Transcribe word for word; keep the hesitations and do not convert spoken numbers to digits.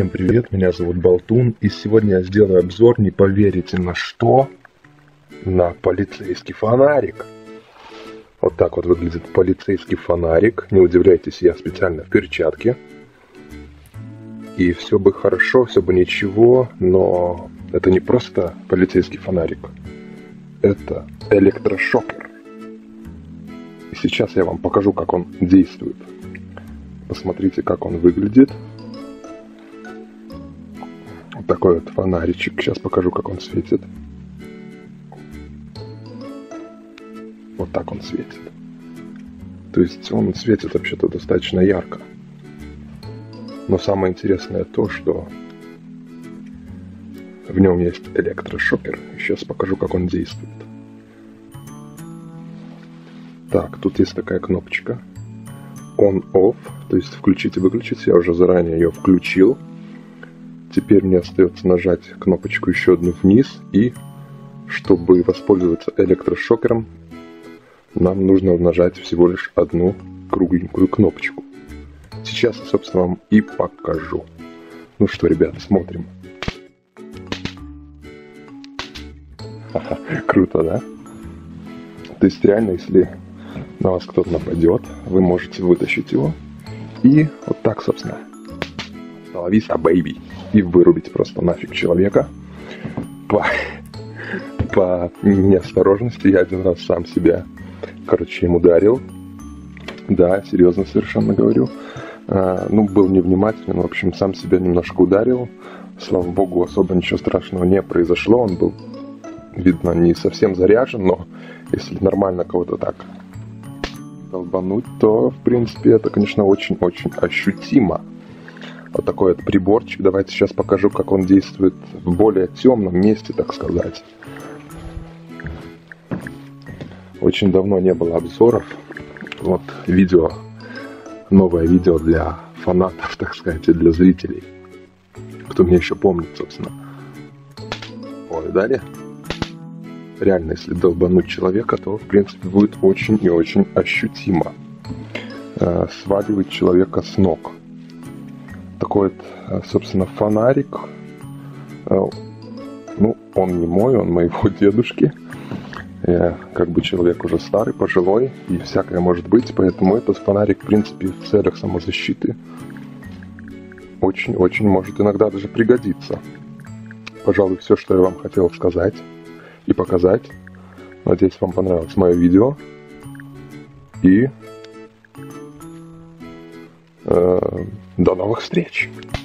Всем привет, меня зовут Болтун, и сегодня я сделаю обзор, не поверите на что, на полицейский фонарик. Вот так вот выглядит полицейский фонарик, не удивляйтесь, я специально в перчатке. И все бы хорошо, все бы ничего, но это не просто полицейский фонарик, это электрошокер. И сейчас я вам покажу, как он действует. Посмотрите, как он выглядит. Вот такой вот фонаричек. Сейчас покажу, как он светит. Вот так он светит. То есть он светит вообще-то достаточно ярко. Но самое интересное то, что в нем есть электрошокер. Сейчас покажу, как он действует. Так, тут есть такая кнопочка. On-off, то есть включить и выключить. Я уже заранее ее включил. Теперь мне остается нажать кнопочку еще одну вниз. И чтобы воспользоваться электрошокером, нам нужно нажать всего лишь одну кругленькую кнопочку. Сейчас я, собственно, вам и покажу. Ну что, ребят, смотрим. Ха-ха, круто, да? То есть реально, если на вас кто-то нападет, вы можете вытащить его и вот так, собственно, ловись, бэйби, и вырубить просто нафиг человека. По, по неосторожности я один раз сам себя, короче, им ударил. Да, серьезно совершенно говорю. А, ну, был невнимателен, в общем, сам себя немножко ударил. Слава богу, особо ничего страшного не произошло. Он был, видно, не совсем заряжен, но если нормально кого-то так долбануть, то, в принципе, это, конечно, очень-очень ощутимо. Вот такой вот приборчик. Давайте сейчас покажу, как он действует в более темном месте, так сказать. Очень давно не было обзоров. Вот видео, новое видео для фанатов, так сказать, и для зрителей. Кто меня еще помнит, собственно. Ой, далее. Реально, если долбануть человека, то, в принципе, будет очень и очень ощутимо. Э, сваливать человека с ног. Такой вот, собственно, фонарик. Э, ну, он не мой, он моего дедушки. Я как бы человек уже старый, пожилой, и всякое может быть, поэтому этот фонарик, в принципе, в целях самозащиты очень-очень может иногда даже пригодиться. Пожалуй, все, что я вам хотел сказать и показать. Надеюсь, вам понравилось мое видео. И э, до новых встреч!